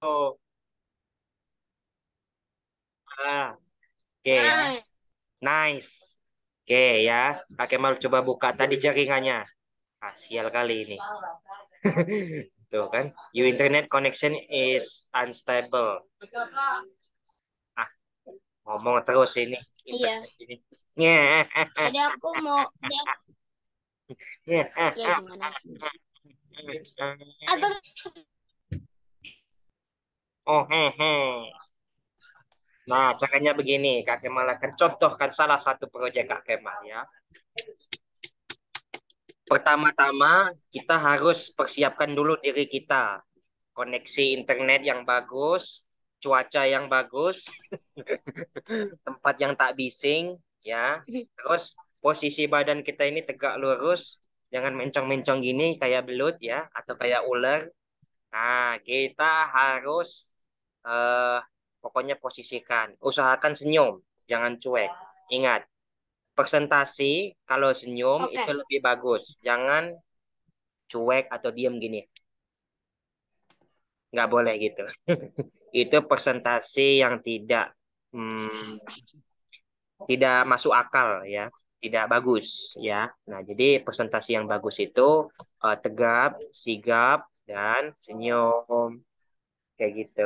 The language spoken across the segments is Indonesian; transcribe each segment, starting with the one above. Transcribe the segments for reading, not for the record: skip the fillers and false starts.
Oh, oke ya. Nah, Nice. Oke ya. Kak Kemal coba buka tadi jaringannya. Ah, sial kali ini. Tuh kan. Your internet connection is unstable. Ah, ngomong terus ini. iya. Internet ini. Nyeh. Tadi aku mau, ya gimana sih? Atau Oh, hehe. Nah, caranya begini. Kak Kemal akan contohkan salah satu proyek Kak Kemal ya. Pertama-tama, kita harus persiapkan dulu diri kita. Koneksi internet yang bagus, cuaca yang bagus, tempat yang tak bising, ya. Terus posisi badan kita ini tegak lurus, jangan mencong-mencong gini kayak belut ya, atau kayak ular. Nah, kita harus eh pokoknya posisikan, usahakan senyum, jangan cuek. Ingat, presentasi kalau senyum itu oke. lebih bagus. Jangan cuek atau diem gini. Nggak boleh gitu. Itu presentasi yang tidak masuk akal ya, tidak bagus ya. Nah, jadi presentasi yang bagus itu tegap, sigap, dan senyum kayak gitu.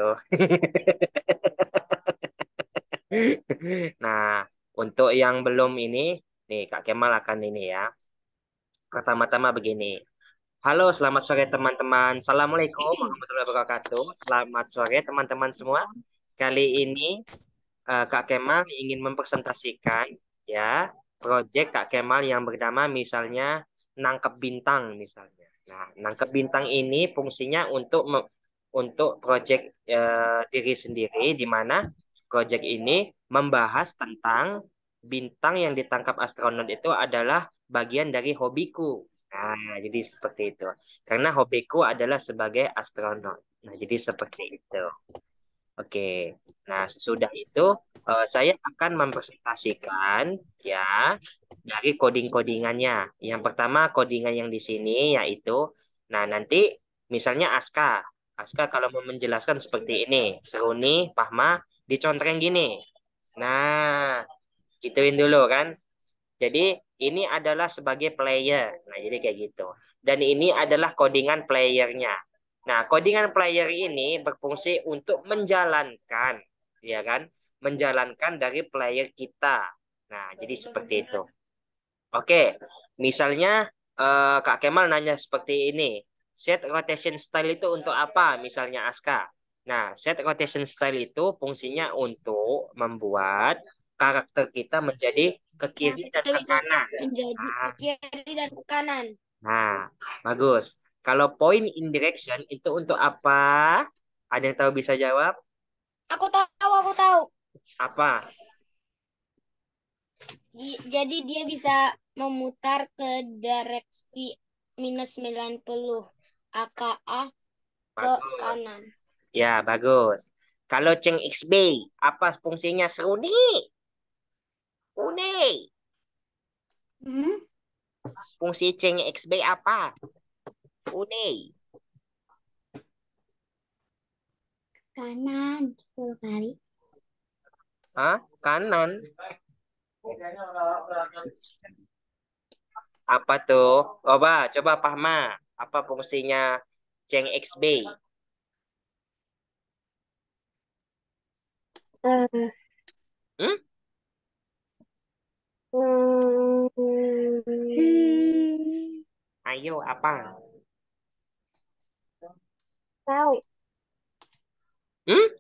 Nah, untuk yang belum ini, nih Kak Kemal akan ini ya. Pertama-tama begini. Halo, selamat sore teman-teman. Assalamualaikum warahmatullahi wabarakatuh. Selamat sore teman-teman semua. Kali ini Kak Kemal ingin mempresentasikan ya proyek Kak Kemal yang bernama misalnya nangkep bintang misalnya. Nah, nangkep bintang ini fungsinya untuk proyek diri sendiri di mana proyek ini membahas tentang bintang yang ditangkap astronot itu adalah bagian dari hobiku. Nah, jadi seperti itu. Karena hobiku adalah sebagai astronot. Nah, jadi seperti itu. Oke, nah sesudah itu saya akan mempresentasikan ya dari coding-codingannya. Yang pertama codingan yang di sini yaitu, nah nanti misalnya Aska kalau mau menjelaskan seperti ini, Seruni, Pahma dicontreng gini. Nah, gituin dulu kan. Jadi ini adalah sebagai player. Nah, jadi kayak gitu. Dan ini adalah codingan playernya. Nah, codingan player ini berfungsi untuk menjalankan, ya kan? Menjalankan dari player kita. Nah, jadi seperti itu. Oke, misalnya Kak Kemal nanya seperti ini. Set rotation style itu untuk apa? Misalnya Aska. Nah, set rotation style itu fungsinya untuk membuat karakter kita menjadi ke kiri Karakter dan kita ke bisa kanan. menjadi ke Nah, kiri dan ke kanan. nah, bagus. Kalau point in direction itu untuk apa? Ada yang tahu bisa jawab? Aku tahu, aku tahu. Apa? Jadi dia bisa memutar ke direksi -90 aka ke Bagus. kanan. Ya, bagus. Kalau Ceng XB, apa fungsinya seruni? Une. Hmm? Fungsi Ceng XB apa? Une. Kanan 10 kali. Hah? Kanan. Apa tuh? Coba Pahma. Apa fungsinya Ceng XB? Eh, Hmm? Ayo, apa? tahu, Hmm?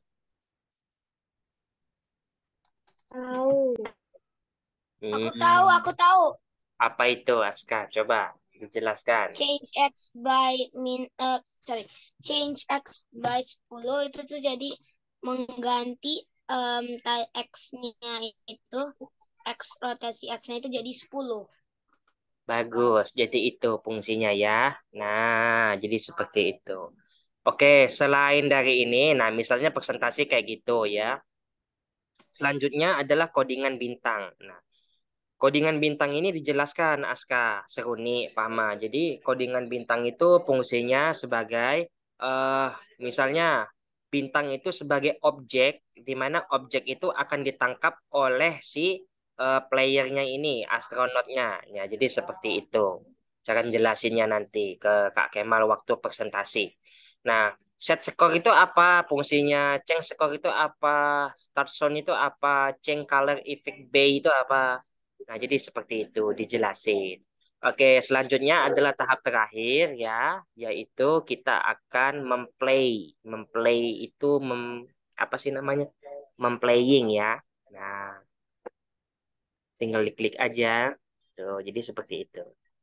tahu. Aku tahu, Hmm. aku tahu. Apa itu, Aska? Coba dijelaskan. Change X by sorry, change X by 10 itu tuh jadi mengganti X-nya itu, X rotasi X-nya itu jadi 10. Bagus, jadi itu fungsinya ya. Nah, jadi seperti itu. Oke, selain dari ini, nah misalnya presentasi kayak gitu ya. Selanjutnya adalah codingan bintang. Nah, codingan bintang ini dijelaskan Aska, Seruni, Pama. Jadi codingan bintang itu fungsinya sebagai misalnya bintang itu sebagai objek, di mana objek itu akan ditangkap oleh si playernya ini, astronotnya. Ya, jadi seperti itu. Cara jelasinnya nanti ke Kak Kemal waktu presentasi. Nah, set skor itu apa fungsinya? Change skor itu apa? Start zone itu apa? Change color effect bay itu apa? Nah, jadi seperti itu dijelasin. Oke, selanjutnya adalah tahap terakhir ya, yaitu kita akan memplay. Memplay itu apa sih namanya? Memplaying ya. Nah, tinggal diklik aja. Tuh, jadi seperti itu.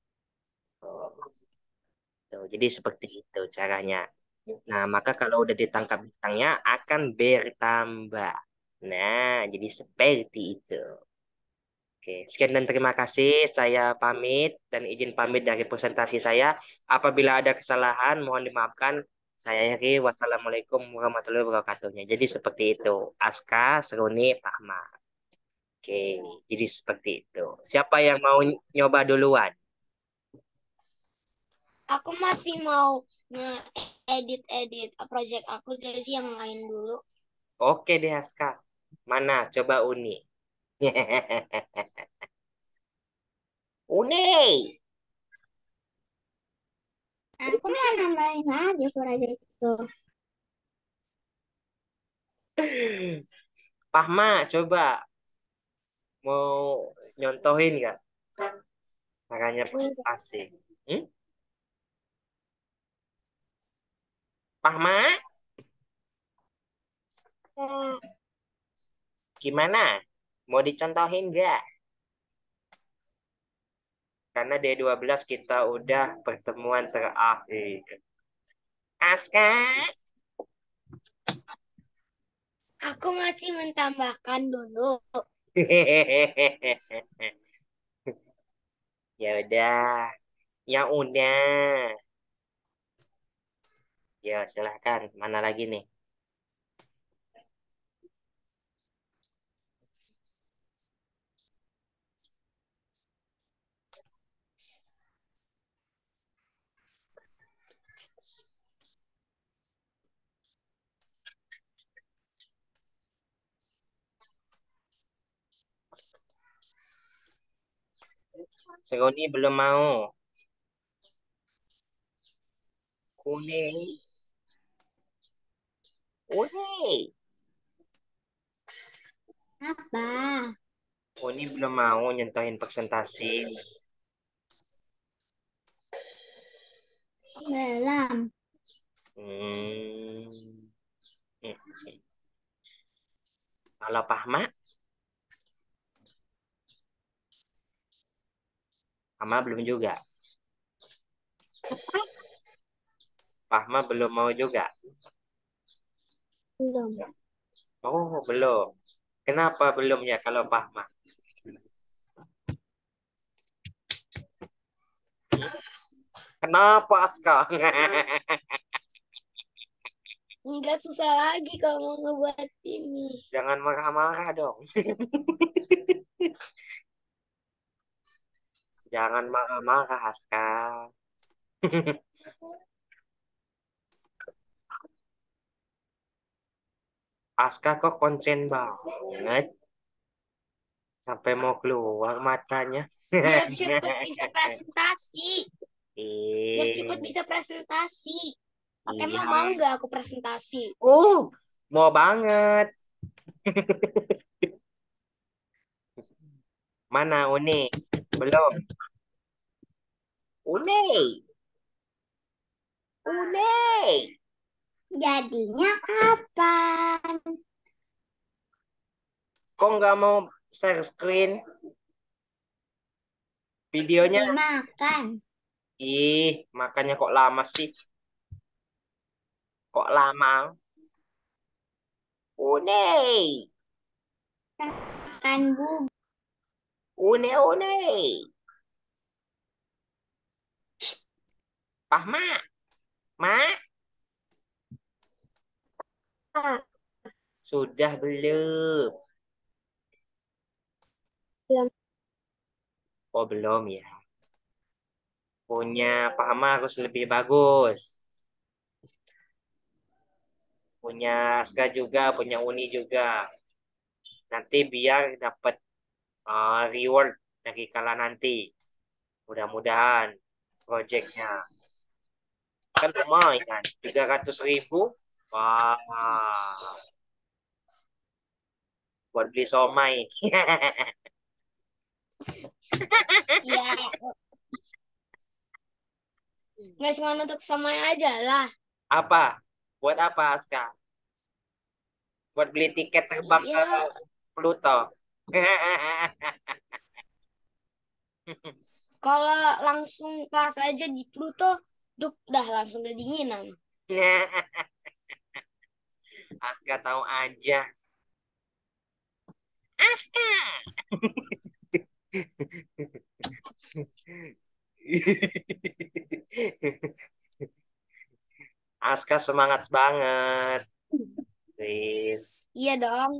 Tuh, jadi seperti itu caranya. Nah, maka kalau udah ditangkap bintangnya akan bertambah. Nah, jadi seperti itu. Oke, sekian dan terima kasih. Saya pamit dan izin pamit dari presentasi saya. Apabila ada kesalahan, mohon dimaafkan. Saya akhiri. Wassalamualaikum warahmatullahi wabarakatuh. Jadi seperti itu. Aska, Seruni, Pahma. Oke, jadi seperti itu. Siapa yang mau nyoba duluan? Aku masih mau nge-edit project aku, jadi yang lain dulu. Oke deh, Aska. Mana? Coba Uni. Uni! Aku mau nambahin aja project itu. Pahma, coba. Mau nyontohin nggak? Makanya presentasi. Hmm? Pahma, gimana? Mau dicontohin nggak? Karena D12 kita udah pertemuan terakhir. Aska? Aku masih mentambahkan dulu. Ya udah, ya udah. Ya silahkan. Mana lagi nih? Seroni belum mau. Uni, Uni, Apa? Uni belum mau nyentuhin presentasi. Belum. Hmm. Kalau Pahma, Pahma belum juga. Pahma belum mau juga. Belum. Oh, belum. Kenapa belum ya kalau Pahma? Kenapa Aska? Nggak susah lagi kalau mau ngebuat ini. Jangan marah-marah dong. Jangan marah-marah Aska. Aska kok konsen banget. Sampai mau keluar matanya. Biar cepet bisa presentasi. Biar cepet Eh, bisa presentasi. Oke, iya. mau nggak aku presentasi? Uh, mau banget. Mana Uni? Belum. Uni, Uni. Jadinya kapan? Kok nggak mau share screen videonya? Masih makan. Ih, makanya kok lama sih? Kok lama? Uni, Makan bubur. Uni, Uni. Pah, Mak. Mak, sudah belum? Belum. Oh, belum ya. Punya Pak Ma harus lebih bagus. punya Aska juga, punya Uni juga. Nanti biar dapat reward dari kala nanti. Mudah-mudahan proyeknya kan lumayan 300.000. Wah, buat beli somai. Ya, nggak cuma untuk sama aja lah. Apa? Buat apa, Aska? Buat beli tiket terbang ke Iya, Pluto. kalau langsung pas aja di Pluto, duh, dah langsung kedinginan. Aska tahu aja. Aska. Aska semangat banget. Please. Iya dong,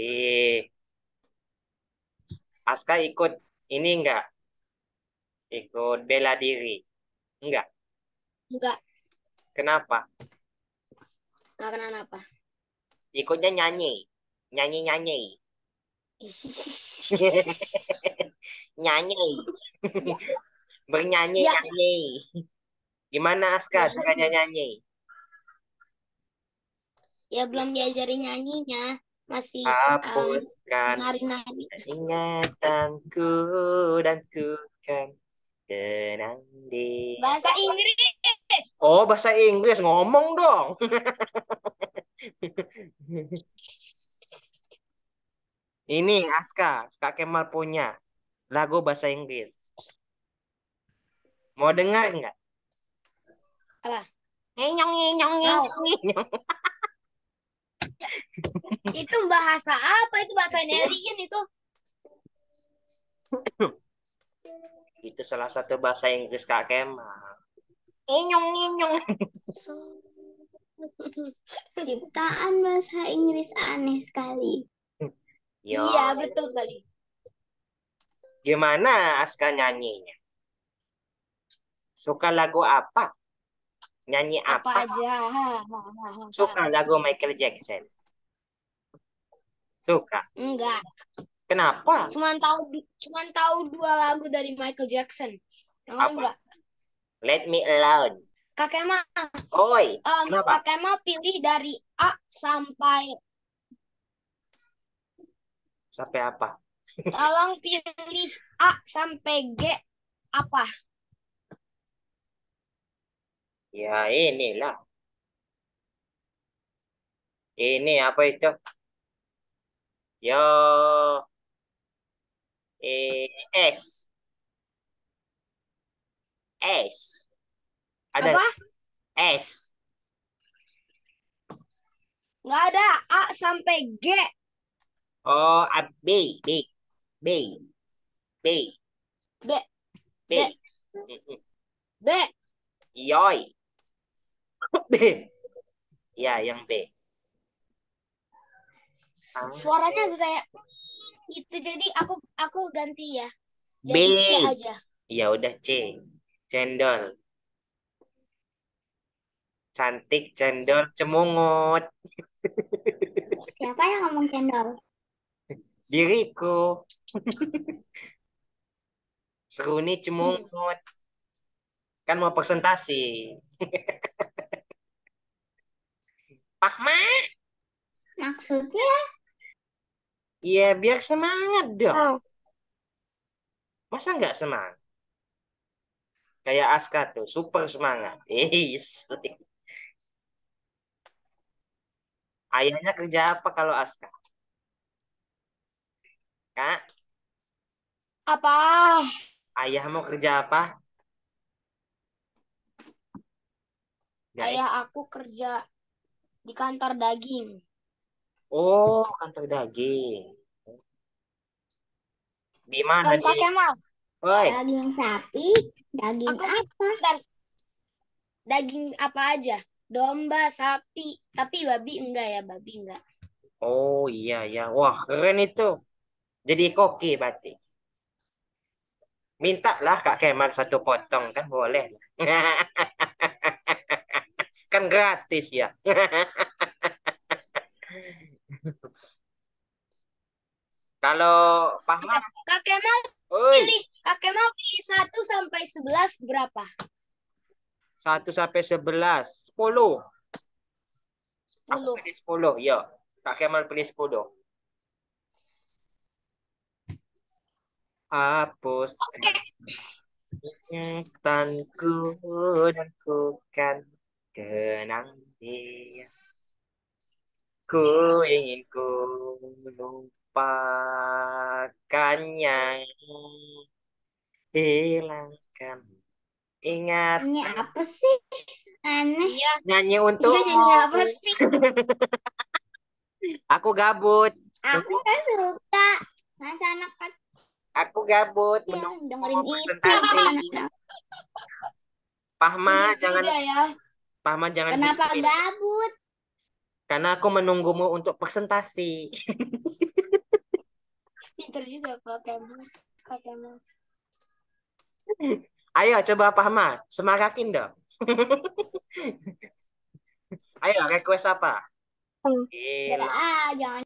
Aska ikut ini enggak? Ikut bela diri. Enggak. enggak, Kenapa? nggak kenapa. Ikutnya nyanyi. Nyanyi-nyanyi. Nyanyi. Ya, ya, Bernyanyi-nyanyi. Gimana Aska ya, caranya nyanyi? ya belum diajarin nyanyinya, masih Hapuskan nari-nari. ingatanku dan ku kan kenang dia. Bahasa Inggris. Oh, bahasa Inggris ngomong dong. Ini Aska, Kak Kemal punya lagu bahasa Inggris. Mau dengar nggak? Apa? Nyenyong, nyenyong, Mau. nyenyong, nyenyong. Itu bahasa apa? Itu bahasa alien itu. Itu salah satu bahasa Inggris Kak Kemal. Nyenyong, nyenyong. Ciptaan bahasa Inggris aneh sekali. Yo, Iya, betul sekali. gimana Aska nyanyinya? Suka lagu apa? Nyanyi Apa apa? aja. Suka lagu Michael Jackson? Suka. Enggak. Kenapa? Cuman tahu dua lagu dari Michael Jackson. Yang lain Apa? enggak. Let Me Alone. Kak Kemal, Oi, kenapa? Kak Kemal pilih dari A sampai, Sampai apa? tolong pilih A sampai G apa? Ya inilah. Ini apa itu? Yo, S. S. Ada Apa? S. Nggak ada A sampai G. Oh, B. B. B. B. B, B, B. Mm-mm. B. Yoi. B. Ya, yang B. Ah, Suaranya agak kayak gitu. Jadi aku ganti ya. Jadi C B. aja. Ya udah C. Cendol. Cantik, cendol, cemungut. Siapa yang ngomong cendol? Diriku. Seruni Hmm. cemungut. Kan mau presentasi. Pahma. Maksudnya Iya, biar semangat dong. Masa nggak semangat? Kayak Aska tuh, super semangat. Ayahnya kerja apa kalau Aska? Kak, Apa? ayah mau kerja apa? Nggak. Ayah aku kerja di kantor daging. Oh, kantor daging. Di mana Kak nih? Kemal, Woi, daging sapi, daging aku apa? sebentar, daging apa aja? Domba, sapi, tapi babi enggak ya, babi enggak. oh iya ya. Wah, keren itu. Jadi koki berarti. Minta lah Kak Kemal satu potong kan boleh. Kan gratis ya. Kalau Pahma, Kak Kemal oi, Kak Kemal pilih 1 sampai 11 berapa? 1 sampai 11, 10. Aku 10. pilih 10, ya. Kak Kemal pilih 10. Hapuskan Oke. ingatanku dan ku kan kenang dia. Ku ingin ku lupakannya, hilangkan Ini ingatan. apa sih? Aneh. Iya. Nyanyi Iya untukmu. nyanyi apa sih? Aku gabut. Aku kan suka. Masa anak Aku gabut kecil menunggu dengerin itu presentasi. anak-anak. Pahma Bener jangan juga ya. Pahma jangan Kenapa gituin. gabut? Karena aku menunggumu untuk presentasi. Pinter juga Kak Kemal. Kak Kemal. Ayo coba Pahma, semangatin dong. Ayo request apa? Gak Gila. jangan.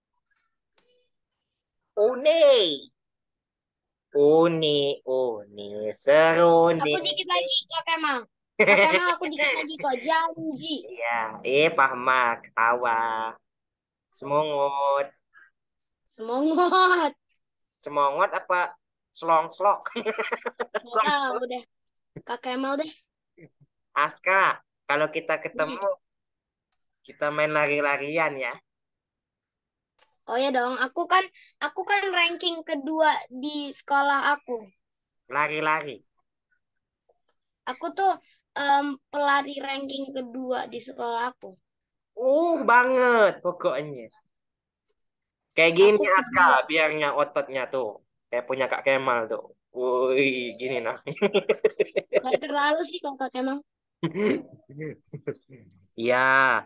Uni. Uni, uni, seru Aku nih. dikit lagi Kak Kemal. Kak Kemal aku dikit lagi kok. Janji. Iya, Pahma ketawa. Semongut. Semangat. Semongot apa slong-slok? Gak tahu Slong-slok. deh. Kak Kemal deh. Aska, kalau kita ketemu, kita main lari-larian ya. Oh ya dong. Aku kan ranking kedua di sekolah aku. Lari-lari. Aku tuh pelari ranking kedua di sekolah aku. Banget pokoknya. Kayak gini Aku Aska, kedua. biarnya ototnya tuh. Kayak punya Kak Kemal tuh. Woi, gini nah. Gak terlalu sih kalau Kak Kemal. Iya,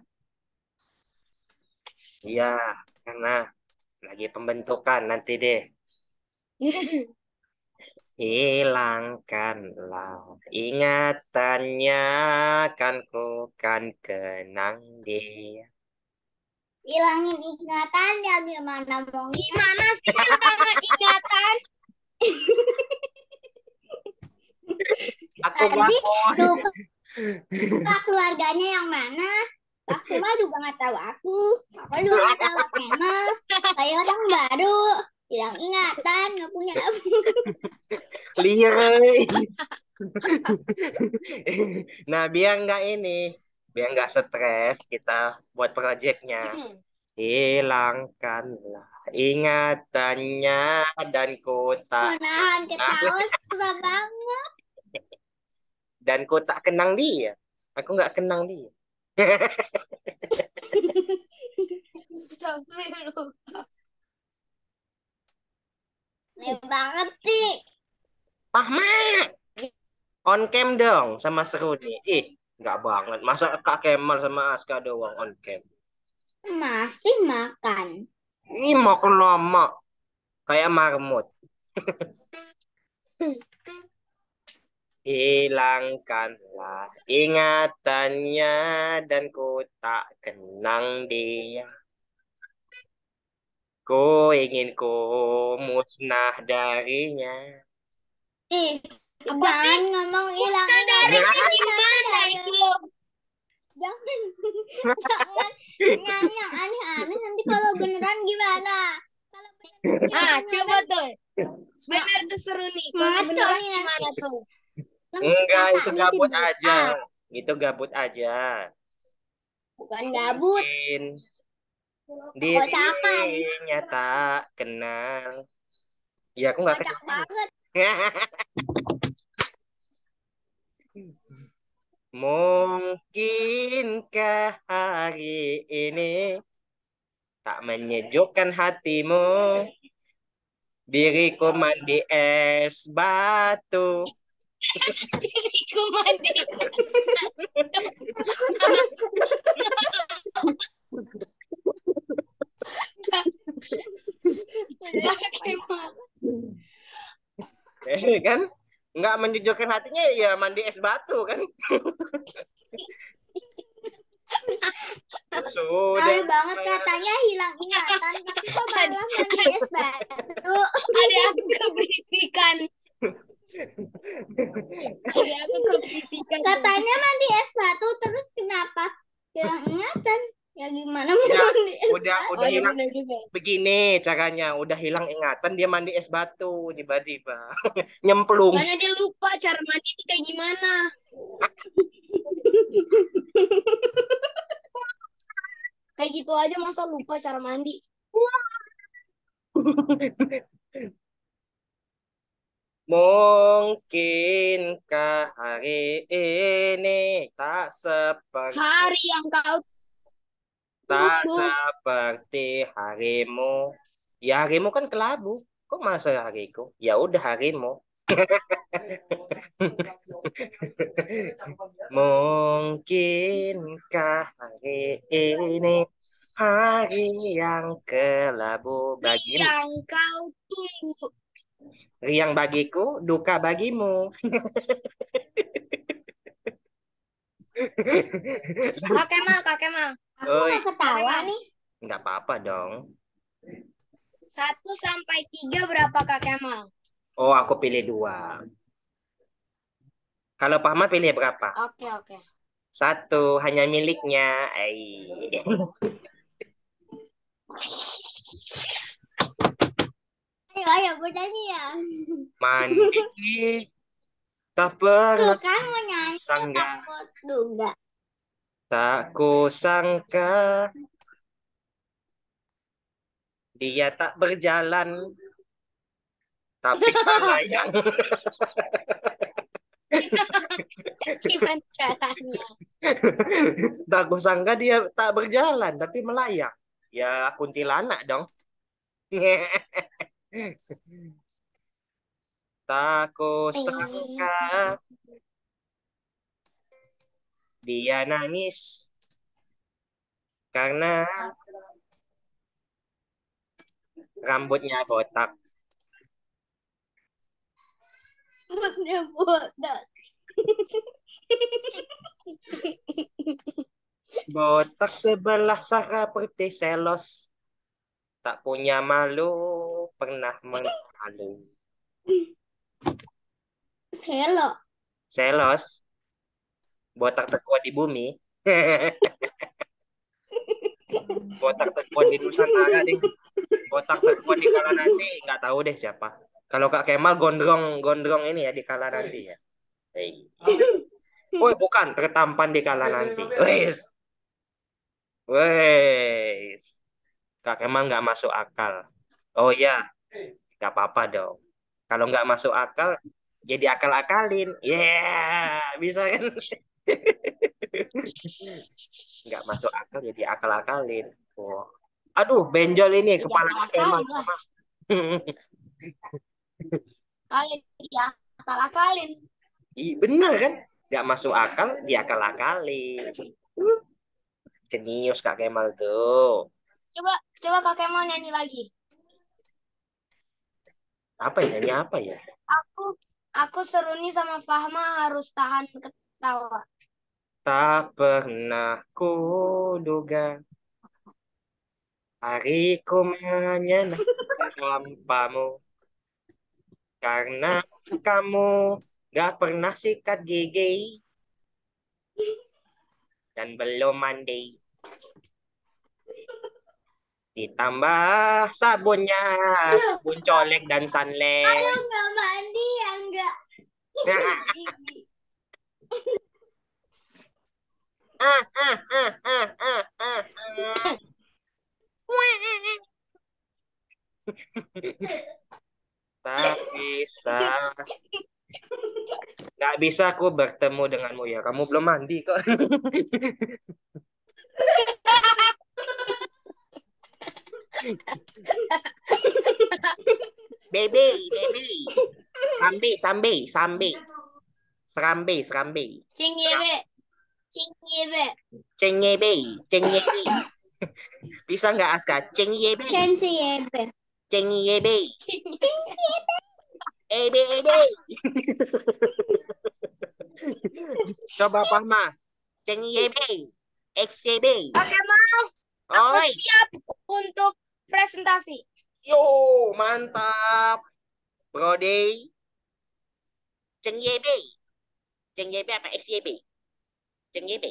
iya, karena lagi pembentukan nanti deh. Hilangkanlah ingatannya, kan ku kan kenang dia. Hilangin ingatan ya gimana mau Gimana sih hilangin ingatan? Aku tadi gabut. lupa keluarganya yang mana. Pak Kemal juga nggak tahu aku. Aku juga nggak tahu Pak Kemal. Kayak orang baru. Hilang ingatan, nggak punya apa. Lihat. Nah, biar nggak stres kita buat proyeknya. Hilangkanlah ingatannya dan ku tak Menahan kenang ketawa susah banget. dan ku tak kenang dia. Aku nggak kenang dia. Astagfirullah. Aneh banget sih. Pahma, on cam dong sama seru nih. Nggak banget. Masa Kak Kemal sama Aska doang on cam. Masih makan. Ini mau lama kayak marmut. Hilangkanlah ingatannya dan ku tak kenang dia. Ku ingin ku musnah darinya. Ih, Apa sih? jangan ngomong hilang Musnah ingatan. darinya Nanti gimana ada. itu? Jangan, jangan nyanyi yang aneh-aneh. Nanti kalau beneran gimana? Kalau beneran hilang Coba ingatan, tuh. Bener tuh seru nih. Kalau ngaco beneran nih nanti. gimana tuh? Enggak, itu Katanya gabut dibuka. aja. Itu gabut aja. Bukan gabut, Mungkin kekocakan. dirinya tak kenal. Ya, aku nggak Kocak kenal. banget. Mungkinkah hari ini tak menyejukkan hatimu? Diriku mandi es batu. Diriku mandi. Kan? Nggak menyejukkan hatinya ya mandi es batu kan? Aneh banget katanya hilang ingatan, tapi kok malah mandi es batu. Ada aku keberisikan. Ada aku keberisikan. Katanya mandi es batu, terus kenapa hilang ingatan? Ya gimana mau Ya, mandi es udah batu? Oh iya hilang. benar juga. Begini caranya, udah hilang ingatan dia mandi es batu tiba-tiba nyemplung. Karena dia lupa cara mandi itu kayak gimana. Kayak gitu aja masa lupa cara mandi. Mungkinkah hari ini tak seperti Hari yang kau tunggu. seperti harimu? Ya harimu kan kelabu. Kok masa hariku? Ya udah harimu. Mungkinkah hari ini hari yang kelabu bagimu? Yang kau tunggu. Riang bagiku, duka bagimu. Kak Kemal, Kak Kemal. Aku Oi, nggak ketawa nih. nggak apa-apa dong. 1 sampai 3 berapa Kak Kemal? Oh, aku pilih 2. Kalau Pahma pilih berapa? Oke, oke. 1, hanya miliknya. Ayo bernyanyi ya. Mandi tak Tuh pernah kan mau nyanyi sangka, takut juga. tak ku sangka dia tak berjalan, tapi melayang. Gimana caranya? Tak ku sangka dia tak berjalan, tapi melayang. Ya kuntilanak dong. Tak ku sangka dia nangis karena rambutnya botak. Rambutnya botak. Botak sebelah seperti selos. Tak punya malu, pernah memalu. Selo. Selos, botak terkuat di bumi. Botak terkuat di Nusantara deh. Botak terkuat di kala nanti, nggak tahu deh siapa. Kalau Kak Kemal gondrong ini ya di kala nanti ya. Hey. Oh bukan, tertampan di kala nanti. Wes, wes. Kak Kemal nggak masuk akal. Oh ya, nggak apa-apa dong. Kalau nggak masuk akal, jadi akal-akalin. Yeah, bisa kan? Nggak masuk akal, jadi akal-akalin. Oh. Aduh, benjol ini Jadi kepalanya Kemal. akal-akalin lah. Kalian diakal-akalin. Ih, bener kan? Nggak masuk akal, diakal-akalin. Jenius Kak Kemal tuh. Coba coba Kak Kemal nyanyi lagi. Apa ya? Nyanyi apa ya? Aku seru nih sama Fahma harus tahan ketawa. Tak pernah kuduga hariku menyenangkan tanpamu. Karena kamu gak pernah sikat gigi dan belum mandi. Ditambah sabunnya, sabun colek dan sunlight. Aduh nggak mandi ya nggak. Tak bisa, nggak bisa aku bertemu denganmu ya. Kamu belum mandi kok. Baby, baby. Sambi, sambi, sambi. Serambi, serambi. Cing yebe. Cing yebe. Cengebe, cengebe. Bisa nggak Aska? Cengebe, Sensi yebe. cengebe. Ebe, ebe. Coba Pahma. Cengebe, XCB. Kak Kemal. Aku Oi, siap untuk presentasi. yo, mantap. Brode, Ceng YB. Ceng YB apa XYB? Ceng YB.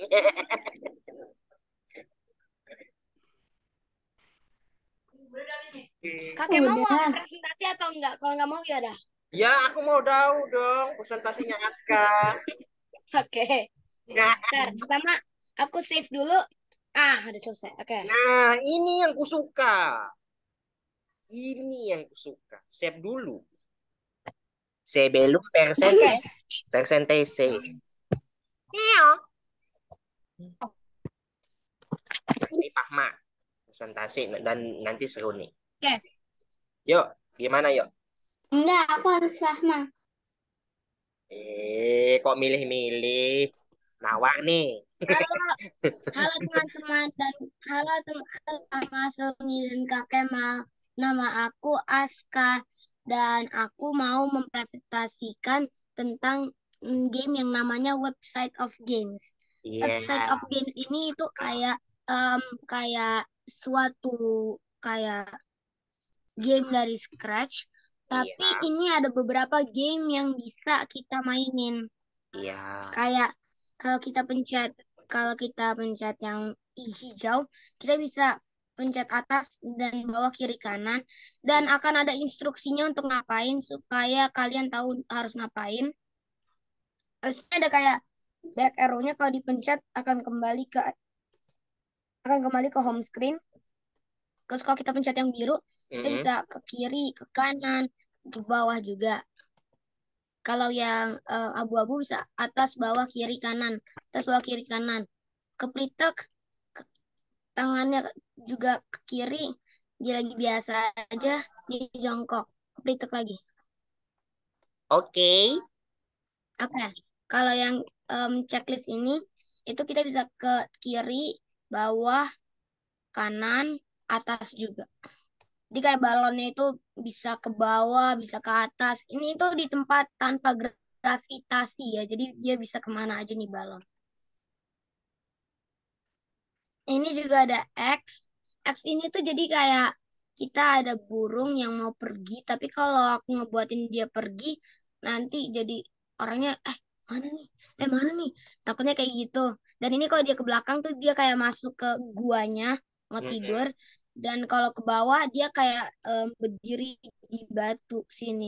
Kakek mau aku Udah. presentasi atau enggak? Kalau nggak mau ya udah. Ya, aku mau tahu dong presentasinya Aska. Oke. Nah, Ntar, pertama aku save dulu. Ah, udah selesai. Oke. nah, ini yang kusuka. Ini yang kusuka. Save dulu. Sebelum Oke. persentase. Iya. Ini Pahma. Presentasi dan nanti seru nih. Oke. Yuk, gimana yuk? Enggak, aku harus Rahma. Kok milih-milih? Nawar nih. Halo, halo teman-teman dan halo teman-teman Mas Roni dan Kakek Ma. Nama aku Aska dan aku mau mempresentasikan tentang game yang namanya Website of Games. Iya. Website of Games ini itu kayak suatu kayak game dari scratch, tapi Iya. ini ada beberapa game yang bisa kita mainin. Iya. Kayak kalau kita pencet kalau kita pencet yang hijau, kita bisa pencet atas dan bawah kiri kanan dan akan ada instruksinya untuk ngapain supaya kalian tahu harus ngapain. Terus ada kayak back arrow-nya kalau dipencet akan kembali ke home screen. Terus kalau kita pencet yang biru, kita Mm-mm. bisa ke kiri, ke kanan, ke bawah juga. Kalau yang abu-abu bisa atas, bawah, kiri, kanan. Atas, bawah, kiri, kanan. Keplitek, ke- tangannya juga ke kiri. Dia lagi biasa aja, dia jongkok. Keplitek lagi. Oke. Oke. Kalau yang checklist ini, itu kita bisa ke kiri, bawah, kanan, atas juga. Jadi kayak balonnya itu bisa ke bawah, bisa ke atas. Ini itu di tempat tanpa gravitasi ya. Jadi dia bisa kemana aja nih balon. Ini juga ada X. X ini tuh jadi kayak kita ada burung yang mau pergi. Tapi kalau aku ngebuatin dia pergi, nanti jadi orangnya, mana nih? Mana nih? Takutnya kayak gitu. Dan ini kalau dia ke belakang tuh dia kayak masuk ke guanya, mau Mm-mm. tidur. Dan kalau ke bawah dia kayak berdiri di batu sini.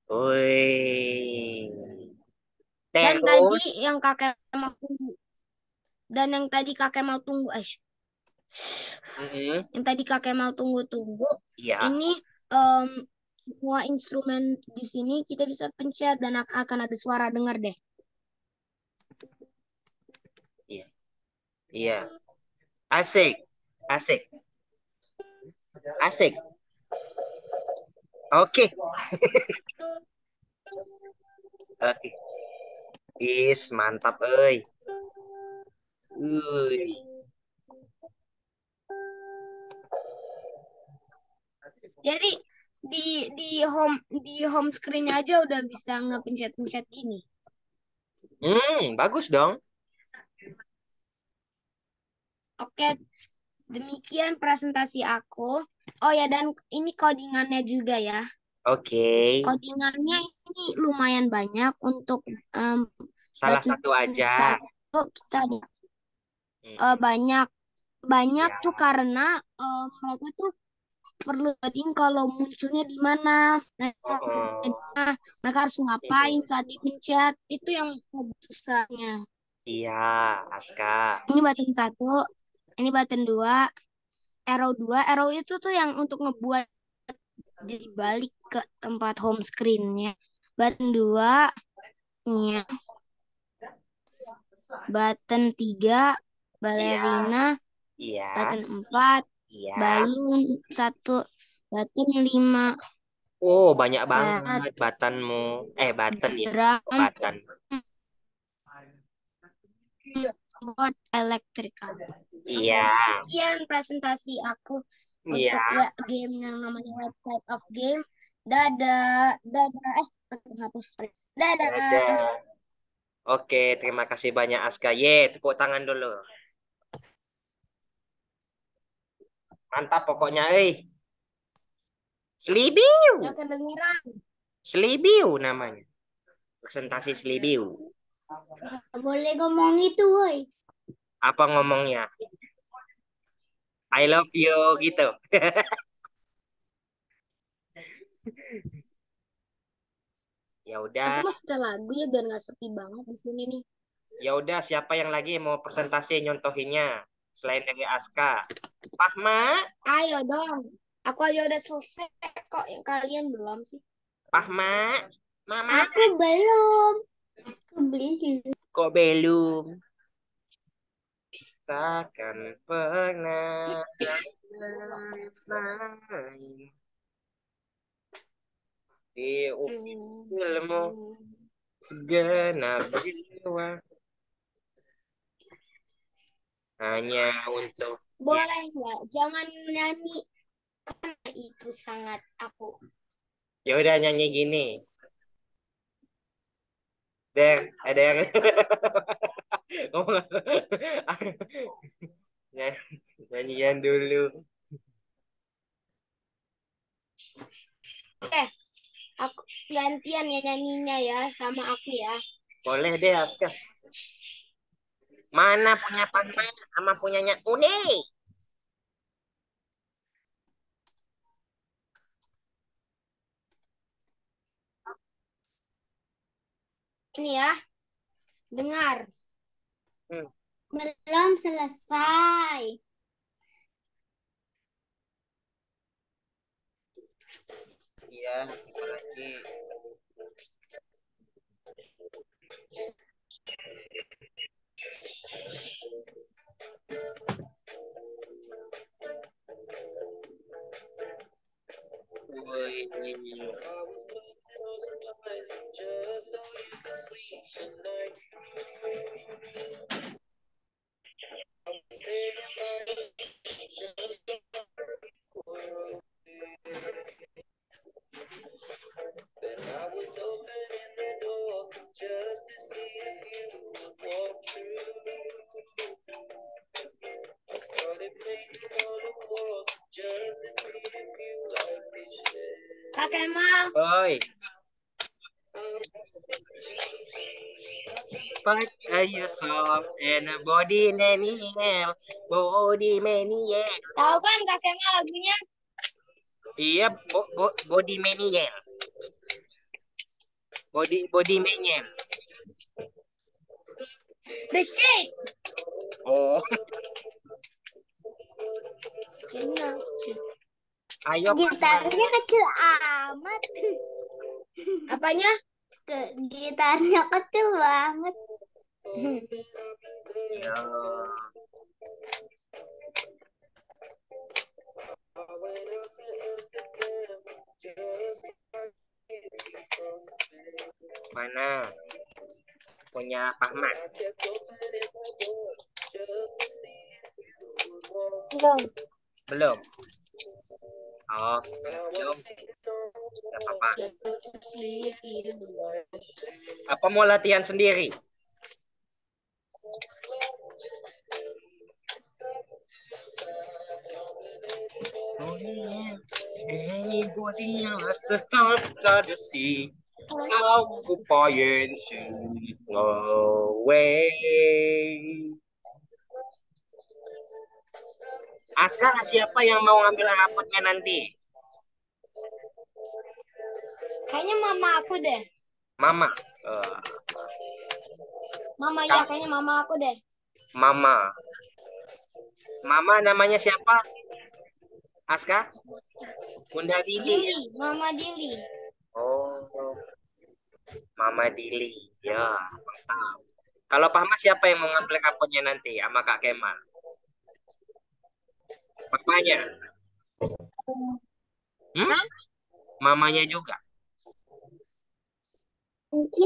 Wih. Dan tadi Terus, yang kakek mau tunggu. Dan yang tadi kakek mau tunggu, mm-mm. yang tadi kakek mau tunggu-tunggu, Iya, ini semua instrumen di sini kita bisa pencet dan akan ada suara dengar deh. iya, iya. Asik, asik, asik. Oke, oke. Is, mantap, euy. Uy. Jadi di home screen aja udah bisa ngepencet-pencet gini. Bagus dong. Oke, demikian presentasi aku. Oh ya, dan ini codingannya juga ya. Oke. Codingannya ini lumayan banyak untuk Salah button satu aja. satu kita ada Mm-mm. banyak banyak Ya. tuh karena mereka tuh perlu coding kalau munculnya di mana. Oh, oh. Nah, mereka harus ngapain Mm-mm. saat dipencet. Itu yang susahnya. Iya, Aska. Ini button satu, ini button dua, arrow dua. Arrow itu tuh yang untuk ngebuat jadi balik ke tempat home screen-nya. Button dua, ya. Button tiga, Iya, balerina. iya, Button empat, iya. balun satu, button lima, Oh, banyak bat, banget batanmu. Button ya. Oh, drum, button. board, electrical. Oke, Iya, demikian presentasi aku iya. untuk game yang namanya Website of Game. Dadah, dadah, hapus. Dadah. Dadah. Oke, terima kasih banyak Aska. Tepuk tangan dulu. Mantap pokoknya, Selibiu. Ya kedengeran. Selibiu namanya. Presentasi Selibiu. Nggak boleh ngomong itu, woi. Apa ngomongnya? I love you gitu. Ya Aku udah, mau setel lagu ya biar nggak sepi banget di sini nih. ya udah siapa yang lagi mau presentasi nyontohinnya selain dari Aska? Pahma, Ayo dong. Aku aja udah selesai kok. Kalian belum sih? Pahma, Mama, Aku belum. Aku belum. kok belum? Takkan pernah main di ilmu segenap jiwa hanya untuk ya. Boleh nggak? Jangan nyanyi. Karena itu sangat aku. Ya udah nyanyi gini. Ada yang ngomong nyanyian dulu. Oke, aku gantian ya nyanyinya ya sama aku ya. Boleh deh Aska. Mana punya Pahma sama punyanya Une? Ini ya, dengar. Hmm, Belum selesai. iya, apa lagi? Woi. Kak Kemal. Oi, spark yourself and a body maniel, body maniel. Tahu kan Kak Kemal lagunya? Iya, body maniel, body maniel. The Shake. Oh, Ini ayo Pahma. Gitarnya kecil amat. apanya? Gitarnya kecil banget. Ya. Mana? Punya Pahma. Belum. Belum. Oh, belum. Gak apa-apa. Apa mau latihan sendiri? Anybody else to start the sea? Occupied away. Aska, siapa yang mau ngambil rapotnya nanti? Kayaknya mama aku deh. Mama. Mama ya, kayaknya mama aku deh. Mama. Mama namanya siapa? Aska? Bunda Dili. Dili, Mama Dili. Oh, Mama Dili. Ya, mantap. Kalau Pahma siapa yang mau ngambil rapotnya nanti sama Kak Kemal? Mamanya. Hmm? Mamanya juga. Mungkin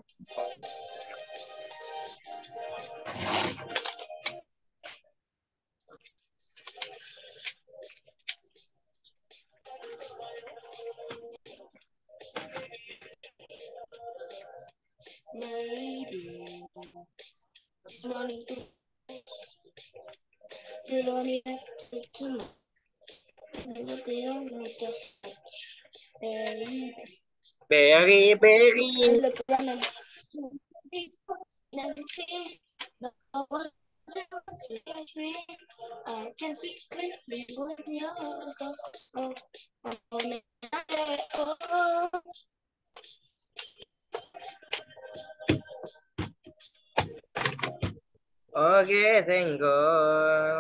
Maybe you don't need to, you don't need to. Berry, berry. Oke, senggol.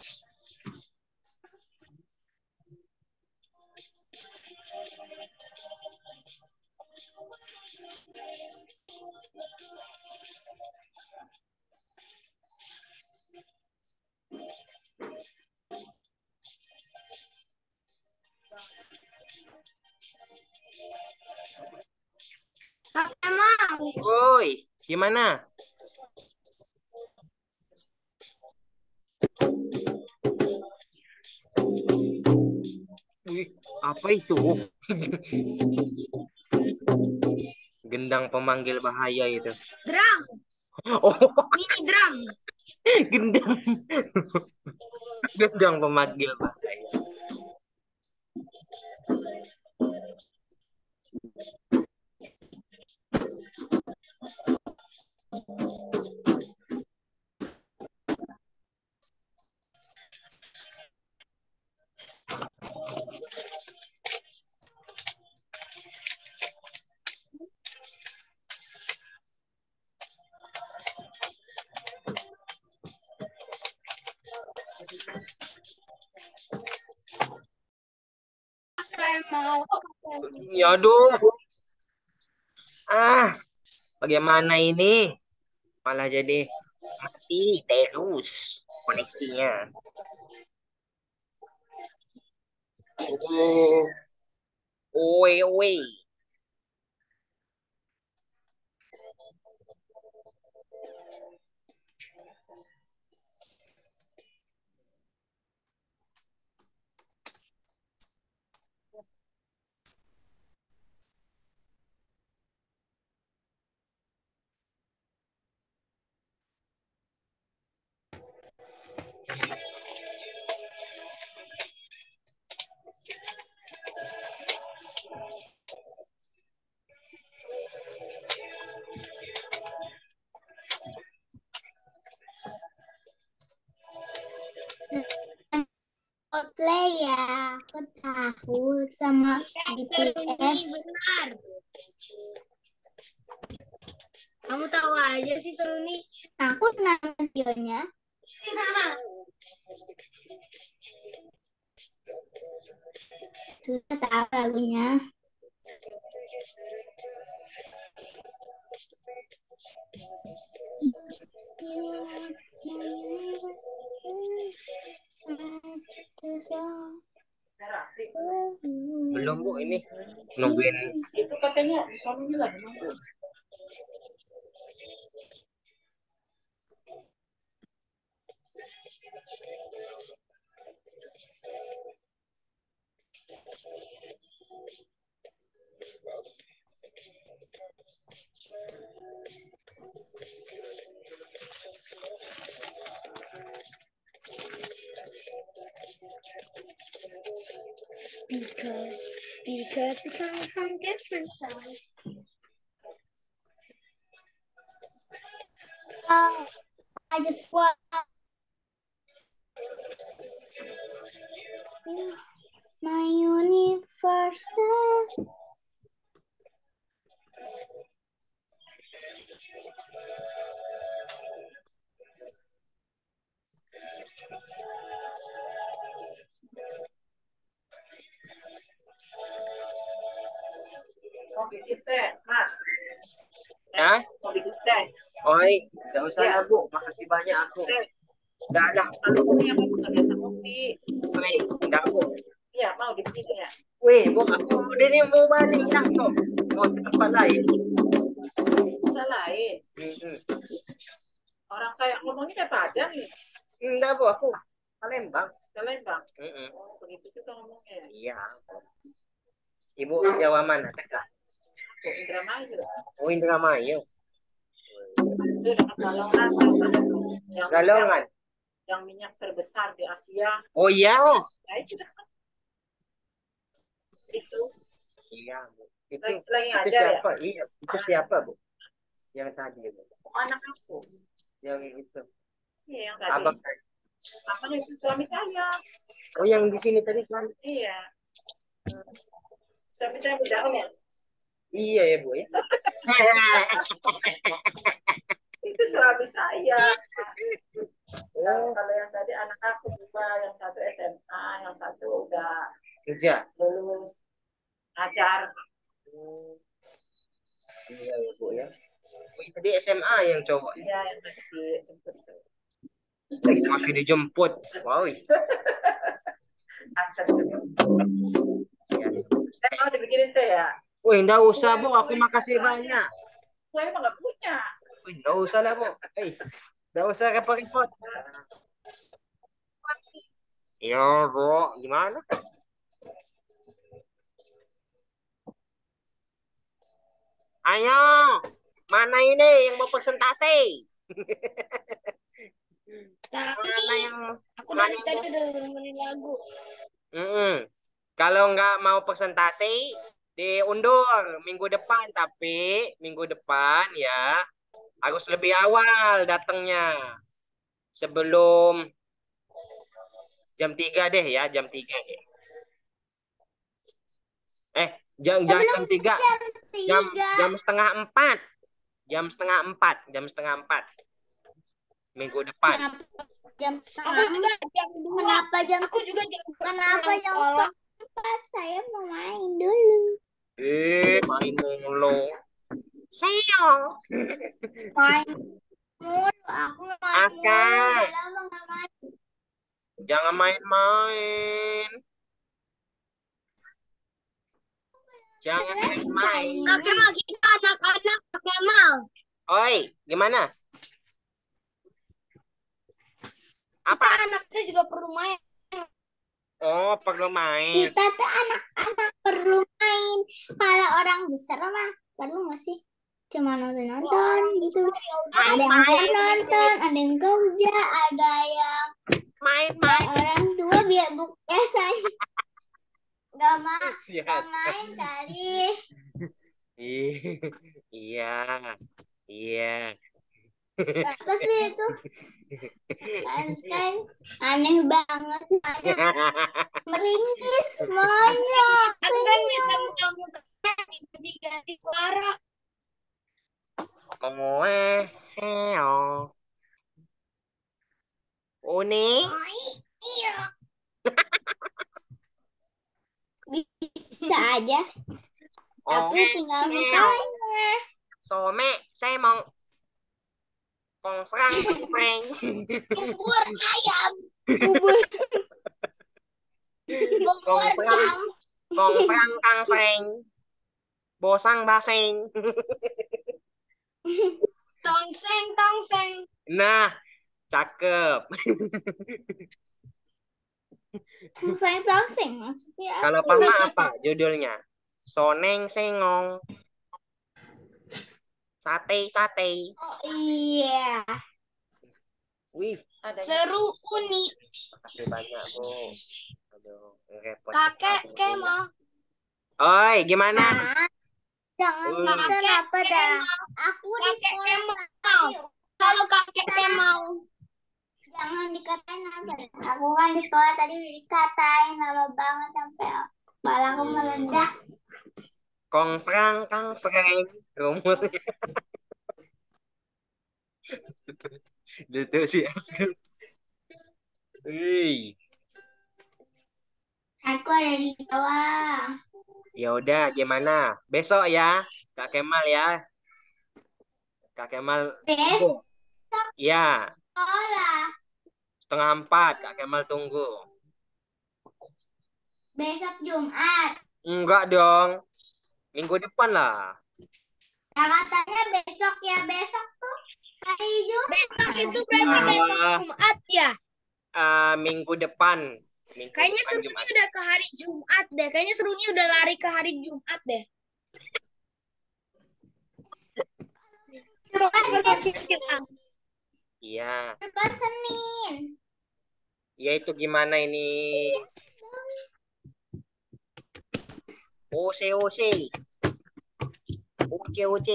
Woi, gimana? Wih, apa itu? Gendang pemanggil bahaya itu. Drum, Oh, mini drum. gendang. Gendang pemanggil bahaya. Ya aduh. Ah, bagaimana ini? Malah jadi mati terus koneksinya. Oh, oi, oi. Coldplay ya, aku tahu sama BTS. Benar. Kamu tahu aja sih seru nih. Aku nama videonya. Sudah tahu lagunya. Belum Bu ini nungguin. Itu katanya suaminya lagi nunggu. Because we come from different sides. I just want my universal. Mau bikin teh, Mas. Ya? Mau bikin teh. Oi, nggak usah Ya. ya Bu, makasih banyak aku. Teh. Nggak ada. Aku punya aku nggak biasa kopi. Oi, nggak Bu. Iya, mau dibikin ya. Wih, Bu, aku udah nih mau balik langsung. Mau ke tempat lain. Bisa lain. Orang kayak ngomongnya kayak Padang nih. Enggak Bu, aku Palembang. Palembang. Mm-mm. Oh, begitu juga ngomongnya. Iya. Ibu Jawa mana? Tegal. Oh, Indramayu. Oh, Indramayu. Itu dengan Galongan. Yang Galongan. Yang minyak terbesar di Asia. Oh iya. Nah, itu dah. Itu Iya, Bu. Itu lagi itu ngajar ya? siapa? Iya, itu siapa, Bu? Yang tadi, Bu. Oh, anak aku. Yang itu. Iya, yang tadi. Abang. Namanya itu suami saya. Oh, yang di sini tadi selalu. Iya. Suami saya udah ya. Iya ya, Bu ya. Itu suami saya. Oh, Kalau yang tadi anak aku juga, yang satu SMA, yang satu udah kerja. lulus ngajar. Oh, iya ya, Bu ya. Oh, tadi SMA yang cowok. Iya, yang tadi dijemput. Masih dijemput. Wow. Antar juga. Saya mau dibikinin teh ya. Wih, enggak usah, Bu. Aku makasih banyak. Gue emang gak punya. Wih, enggak usah lah, Bu. Enggak usah repot-repot. Iya, Bu. Gimana? Ayo, mana ini yang mau presentasi? Mana yang Aku mana dari yang tadi udah dengerin lagu. Mm-mm. Kalau nggak mau presentasi, diundur minggu depan. Tapi minggu depan ya harus lebih awal datangnya. Sebelum jam 3 deh ya, jam 3 deh. Jam 3, jam Tiga. jam setengah 4. Jam setengah 4 minggu depan. Jam Aku juga jam 2. Kenapa jam Aku juga jam Kenapa jam sekolah. 4? Saya mau main dulu. Main mulu. Sayang. Main mulu. Aku main Aska. mulu. Udah lama nggak main. Jangan main-main. Jangan main-main. Kakek mah kita anak-anak kakek mal. Oi, gimana? Kita anaknya juga perlu main. Oh, perlu main. Kita tuh anak-anak perlu main. Kalau orang besar mah perlu nggak sih? Cuma nonton-nonton gitu. Ada yang mau nonton, ada yang kerja, ada yang Main-main. orang tua biasanya nggak Yes. main kali. Iya. Iya. Apa sih itu? Kan aneh banget. Meringis semuanya. Aku kan minta kamu bisa diganti suara. Heo. Uni. Bisa aja. Tapi tinggal makanya. Some, saya mau kongsrang. Bubur ayam. Bubur Kongsrang. Kongsrang kangseng. Bosang baseng. Tongseng tongseng. Nah, cakep. tongseng maksudnya. Kalau Pama apa judulnya? Soneng sengong. Sate. Oh iya. Wih, Seru uni. makasih banyak, Bu. Aduh, repot. Kakek Kemal. Oi, gimana? Jangan Kakek kenapa dah. Kemal. Aku di Kakek sekolah Kemal. tadi. Kalau kakek Kemal. Jangan dikatain apa. Aku kan di sekolah tadi udah dikatain lama banget sampai kepalaku meledak. Kongsrang kangsreng. Rumusnya. Itu sih Aska. Wih. Aku ada di bawah. Ya udah, gimana? Besok ya, Kak Kemal ya. Kak Kemal. Besok Iya, sekolah. 3:30 Kak Kemal tunggu. Besok Jumat. Enggak dong. Minggu depan lah. Nah, katanya besok tuh hari Jumat. Besok itu berarti Jumat ya? Minggu depan. Kayaknya serunya udah ke hari Jumat deh. Kayaknya serunya udah lari ke hari Jumat deh. Iya. Depan Senin. Ya itu gimana ini? Oce, oce. Oce, oce.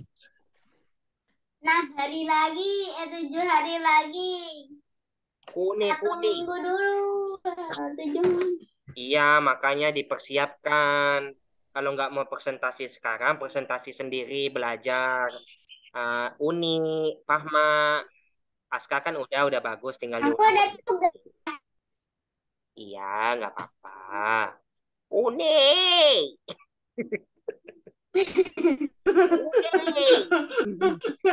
Nah, hari lagi, 7 hari lagi. Kune, 1 kune. minggu dulu. 7 minggu. Iya, makanya dipersiapkan. Kalau nggak mau presentasi sekarang, presentasi sendiri, belajar. Uni, Fahma, Aska kan udah bagus, tinggal Aku ada diulang. tugas. Iya, nggak apa-apa. Uni, Uni.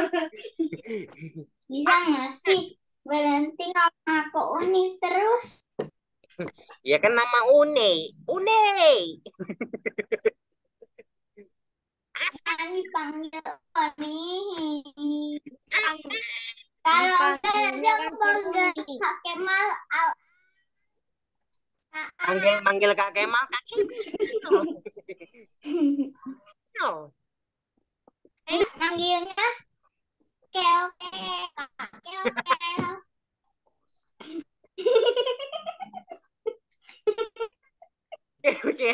Bisa nggak sih berhenti nama aku unik terus? Ya kan nama Uni, Uni. Aska, Kan dipanggil Oni. Aska. Kalau enggak nanti Dipanggilnya aku kan panggil Firuni. Kak Kemal. Manggil Kak Kemal, Kak Kemal. Manggilnya Kel Kel. Kel Kel. Oke.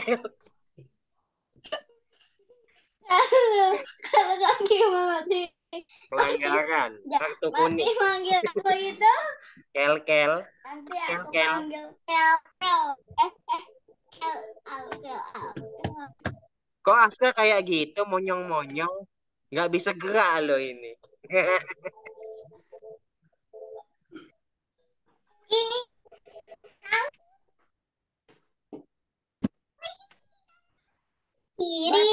Kalau Kak Kemal masih Pelanggaran. Kartu masih kuning. manggil aku itu, Kel, kel. nanti Kel, aku kel. panggil Kel Kel. Kel Kel. Kok Aska kayak gitu, monyong-monyong? Nggak bisa gerak loh ini. Ini kiri.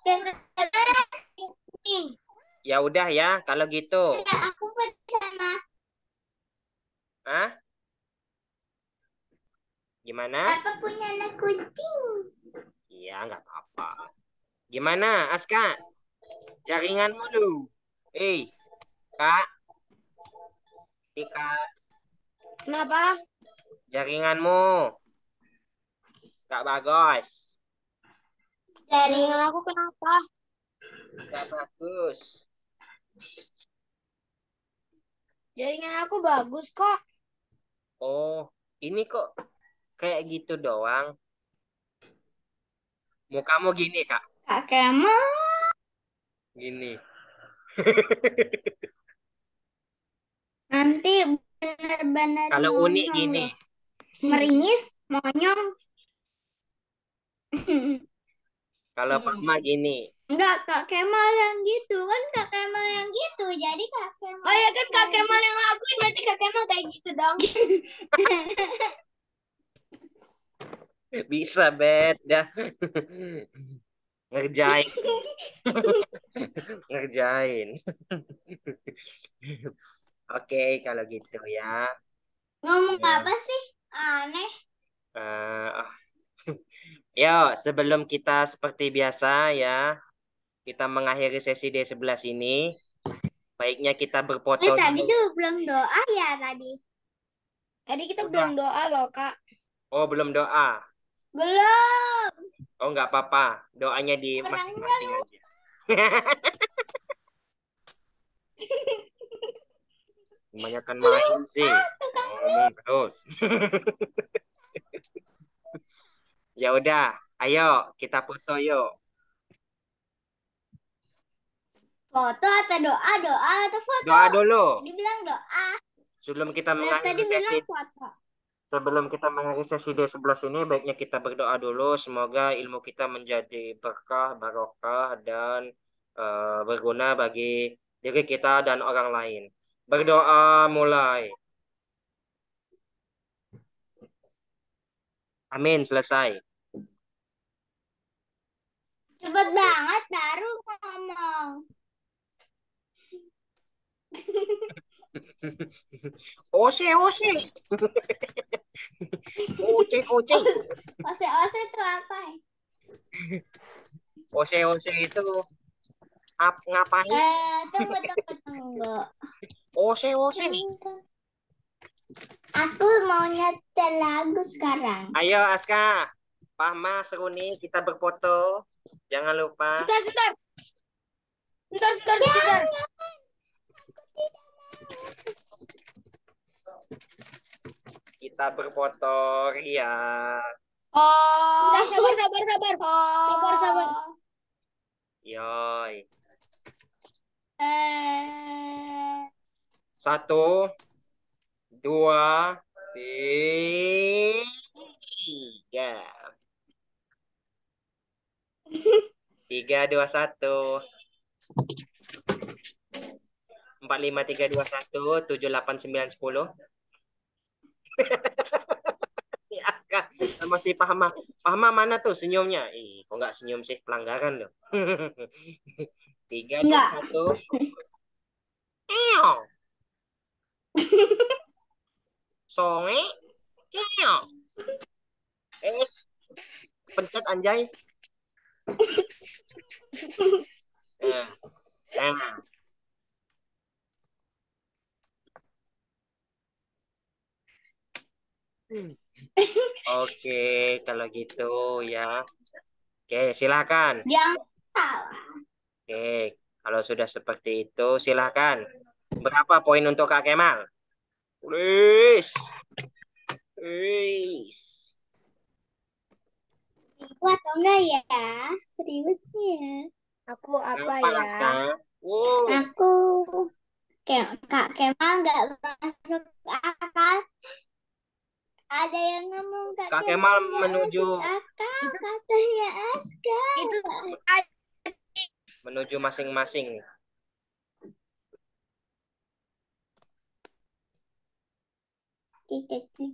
Ya udah ya, kalau gitu. Aku bersama Hah? Gimana? Papa punya anak kucing. Iya, nggak apa-apa. Gimana, Aska? Jaringanmu lu. Kak. Kak, Kenapa? jaringanmu. Kak Bagus. Jaringan aku kenapa? Kak Bagus. Jaringan aku bagus kok. Oh, ini kok kayak gitu doang. Mukamu gini, Kak. Kak Kemal. Gini. Nanti benar-benar Kalau Uni monyong gini. loh. Meringis, monyong. Kalau Fatma gini. Enggak, Kak Kemal yang gitu. Kan Kak Kemal yang gitu. Jadi Kak Kemal. Oh ya kan Kak Kemal yang lakuin, berarti Kak Kemal kayak gitu dong. Bisa, Bet. Dah. Ngerjain. Ngerjain. Oke, kalau gitu ya. Ngomong Ya. apa sih? Aneh. Eh, Yuk, sebelum kita seperti biasa ya, kita mengakhiri sesi D11 ini. Baiknya kita berfoto Tadi dulu. tuh belum doa ya tadi. Tadi kita Udah. belum doa loh Kak. Oh, belum doa. Belum. Oh, nggak apa-apa. Doanya di Orangnya masing-masing aja. Kebanyakan main sih. Ngomong terus. Ya udah, ayo kita foto yuk. Foto atau doa? Doa atau foto? Doa dulu. Tadi bilang doa. Sebelum kita Tadi mengakhiri bilang sesi foto. Sebelum kita mengakhiri sesi D11 ini, baiknya kita berdoa dulu. Semoga ilmu kita menjadi berkah, barokah, dan berguna bagi diri kita dan orang lain. Berdoa mulai. Amin, selesai. Cepet banget baru ngomong. Ose, ose. Oce, oce. Ose-ose itu apa ya? Ose, ose itu ngapain? Tunggu. Ose, ose. Aku mau nyetel lagu sekarang. Ayo, Aska. Fahma, seru nih kita berfoto. Jangan lupa. Sebentar. Sebentar. Kita berfoto, Ria. Oh, sabar. Oh. Yoi. Eh, 1, 2, 3. 3, 2, 1. 4, 5, 3, 2, 1. 7, 8, 9, 10. Si Aska sama si Pahma. Pahma mana tuh senyumnya? Ih, kok nggak senyum sih? Pelanggaran loh. 3, 2, enggak. 1. Eong. Songe. Eong. Pencet anjay. Nah, nah. Oke, kalau gitu ya. Oke, silakan. Jangan salah. Oke, kalau sudah seperti itu, silakan. Berapa poin untuk Kak Kemal? Wis. Wis. Kuat atau enggak ya? Serius ya. Aku apa Berapa, ya? Aska? Wow. Aku Kak Kemal nggak masuk akal. Ada yang ngomong Kak Kak Kemal Kemal nggak menuju masuk akal, katanya Aska. Itu menuju masing-masing. Cicit.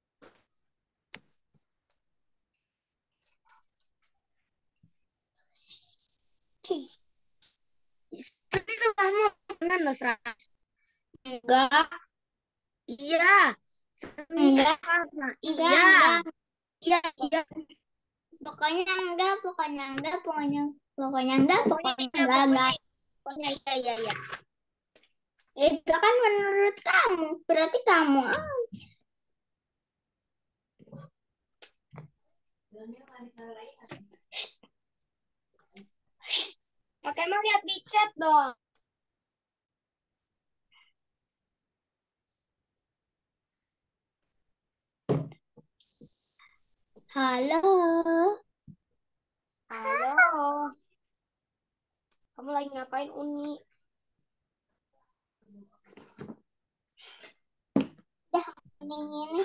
tapi sebelahmu benar loh Seras. Enggak, Iya. Seni enggak, karena enggak, iya. enggak. Iya, iya. Pokoknya enggak, pokoknya enggak, pokoknya enggak, pokoknya Iya, enggak. pokoknya iya, iya, iya. Itu kan menurut kamu, berarti kamu. Oke, mau lihat di chat dong. Halo. Halo. Kamu lagi ngapain, Uni? Dah, ini.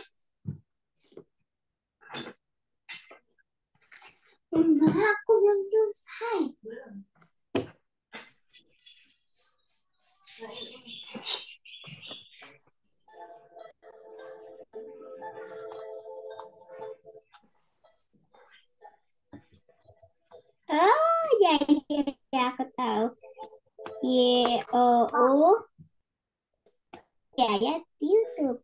Aku belum selesai. Oh, ya, ya, ya, aku tahu. YOU. Ya, ya, di YouTube.